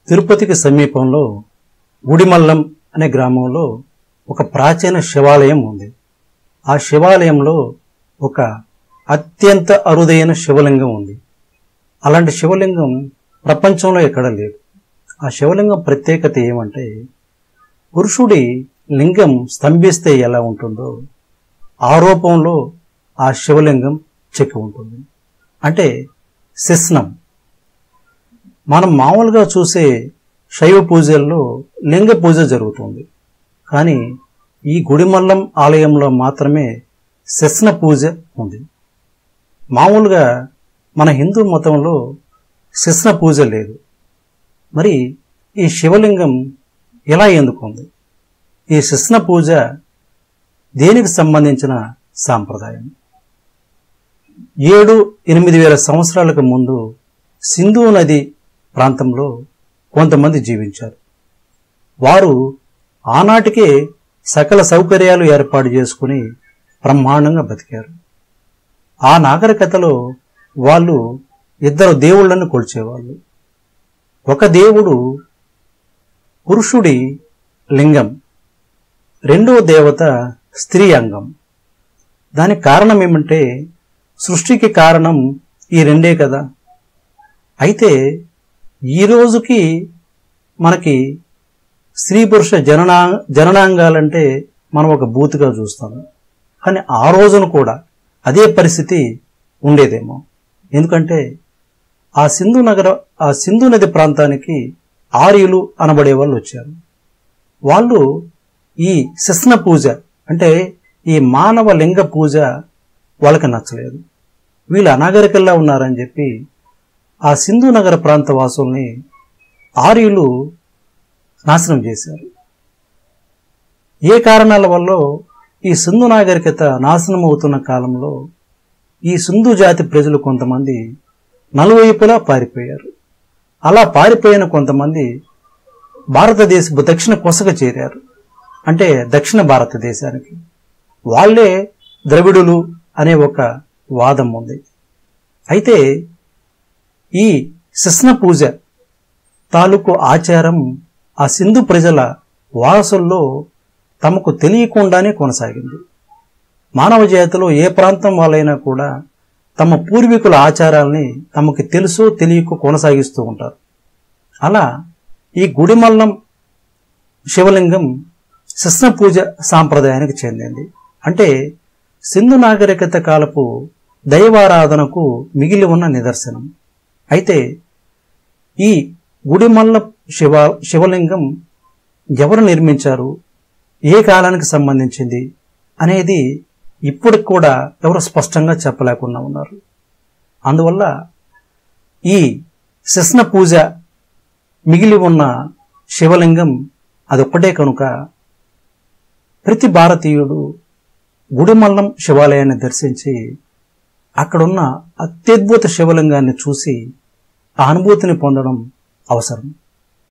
తిరుపతికి సమీపంలో గుడిమల్లం అనే గ్రామంలో ఒక ప్రాచీన శివాలయం ఉంది. ఆ శివాలయంలో ఒక అత్యంత అరుదైన శివలింగం ఉంది. అలాంటి శివలింగం ప్రపంచంలో ఎక్కడ లేదు. ఆ శివలింగం ప్రత్యేకత ఏమంటే, పురుషుడి లింగం స్తంభిస్తే ఎలా ఉంటుందో ఆ రూపంలో ఆ శివలింగం చెక్కి ఉంటుంది. అంటే శిస్నం. మనం మామూలుగా చూసే శైవ పూజల్లో లింగ పూజ జరుగుతుంది. కానీ ఈ గుడిమల్లం ఆలయంలో మాత్రమే శిస్న పూజ ఉంది. మామూలుగా మన హిందూ మతంలో శిస్న పూజ లేదు. మరి ఈ శివలింగం ఎలా ఎందుకుంది? ఈ శిస్న పూజ దేనికి సంబంధించిన సాంప్రదాయం? 7-8 వేల సంవత్సరాలకు ముందు సింధు నది ప్రాంతంలో కొంతమంది జీవించారు. వారు ఆనాటికే సకల సౌకర్యాలు ఏర్పాటు చేసుకుని బ్రహ్మాండంగా బతికారు. ఆ నాగరికతలో వాళ్ళు 2 దేవుళ్లను కొలిచేవాళ్ళు. ఒక దేవుడు పురుషుడి లింగం, రెండో దేవత స్త్రీ అంగం. దానికి కారణం ఏమంటే, సృష్టికి కారణం ఈ రెండే కదా. అయితే ఈ రోజుకి మనకి స్త్రీ పురుష జననాంగాలంటే మనం ఒక బూతుగా చూస్తాము. కానీ ఆ రోజున కూడా అదే పరిస్థితి ఉండేదేమో. ఎందుకంటే ఆ సింధు నది ప్రాంతానికి ఆర్యులు అనబడే వాళ్ళు వచ్చారు. వాళ్ళు ఈ శిస్న పూజ అంటే ఈ మానవ లింగ పూజ వాళ్ళకి నచ్చలేదు. వీళ్ళు అనాగరికల్లా ఉన్నారని చెప్పి ఆ సింధు నగర ప్రాంత వాసుల్ని ఆర్యులు నాశనం చేశారు. ఏ కారణాల వల్ల ఈ సింధు నాగరికత నాశనం అవుతున్న కాలంలో ఈ సింధు జాతి ప్రజలు కొంతమంది నలువైపులా పారిపోయారు. అలా పారిపోయిన కొంతమంది భారతదేశపు దక్షిణ కొసగ చేరారు. అంటే దక్షిణ భారతదేశానికి. వాళ్ళే ద్రవిడులు అనే ఒక వాదం ఉంది. అయితే ఈ శిస్న పూజ తాలూకు ఆచారం ఆ సింధు ప్రజల వారసుల్లో తమకు తెలియకుండానే కొనసాగింది. మానవ జాతిలో ఏ ప్రాంతం వాళ్ళైనా కూడా తమ పూర్వీకుల ఆచారాల్ని తమకు తెలుసో తెలియకో కొనసాగిస్తూ ఉంటారు. అలా ఈ గుడిమల్లం శివలింగం శిస్న పూజ సాంప్రదాయానికి చెందింది. అంటే సింధు నాగరికత కాలపు దైవారాధనకు మిగిలి ఉన్న నిదర్శనం. అయితే ఈ గుడిమల్ల శివలింగం ఎవరు నిర్మించారు, ఏ కాలానికి సంబంధించింది అనేది ఇప్పటికి కూడా ఎవరు స్పష్టంగా చెప్పలేకుండా ఉన్నారు. అందువల్ల ఈ శిస్న పూజ మిగిలి ఉన్న శివలింగం అదొక్కటే కనుక ప్రతి భారతీయుడు గుడిమల్లం శివాలయాన్ని దర్శించి అక్కడున్న అత్యద్భుత శివలింగాన్ని చూసి ఆ అనుభూతిని పొందడం అవసరం.